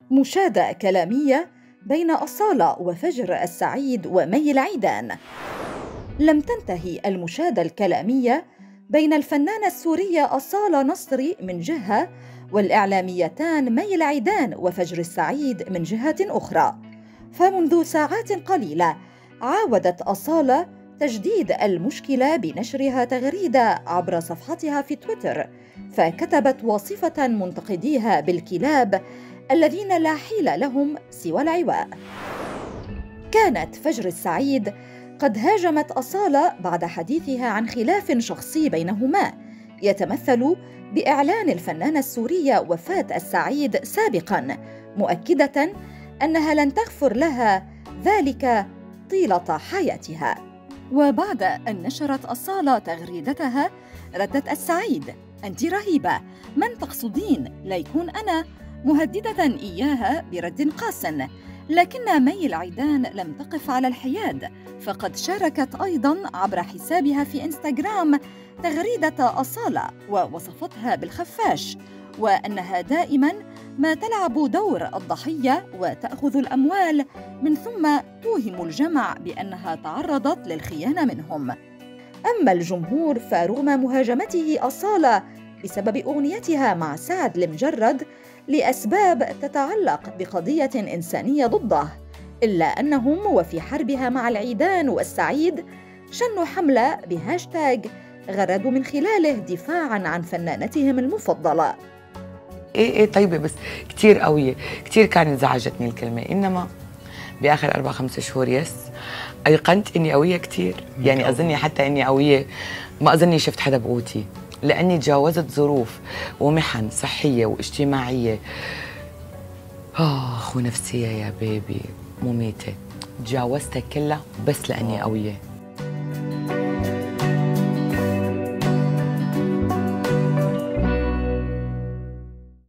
مشادة كلامية بين أصالة وفجر السعيد ومي العيدان. لم تنتهي المشادة الكلامية بين الفنانة السورية أصالة نصري من جهة والإعلاميتان مي العيدان وفجر السعيد من جهة أخرى، فمنذ ساعات قليلة عاودت أصالة تجديد المشكلة بنشرها تغريدة عبر صفحتها في تويتر، فكتبت واصفة منتقديها بالكلاب الذين لا حيل لهم سوى العواء. كانت فجر السعيد قد هاجمت أصالة بعد حديثها عن خلاف شخصي بينهما يتمثل بإعلان الفنانة السورية وفاة السعيد سابقاً، مؤكدة أنها لن تغفر لها ذلك طيلة حياتها. وبعد أن نشرت أصالة تغريدتها ردت السعيد: أنت رهيبة، من تقصدين؟ لا يكون أنا، مهددة إياها برد قاس. لكن مي العيدان لم تقف على الحياد، فقد شاركت أيضاً عبر حسابها في إنستغرام تغريدة أصالة ووصفتها بالخفاش، وأنها دائماً ما تلعب دور الضحية وتأخذ الأموال من ثم توهم الجمع بأنها تعرضت للخيانة منهم. أما الجمهور فرغم مهاجمته أصالة بسبب أغنيتها مع سعد المجرد لأسباب تتعلق بقضية إنسانية ضده، إلا أنهم وفي حربها مع العيدان والسعيد شنوا حملة بهاشتاج غردوا من خلاله دفاعاً عن فنانتهم المفضلة. ايه طيبة بس كتير قوية، كتير كانت زعجتني الكلمة، إنما بآخر 4-5 شهور أيقنت إني قوية كتير، يعني أظني حتى إني قوية، ما أظني شفت حدا بقوتي، لأني تجاوزت ظروف ومحن صحية واجتماعية ونفسية يا بيبي مميتة، تجاوزتها كلها بس لأني قوية.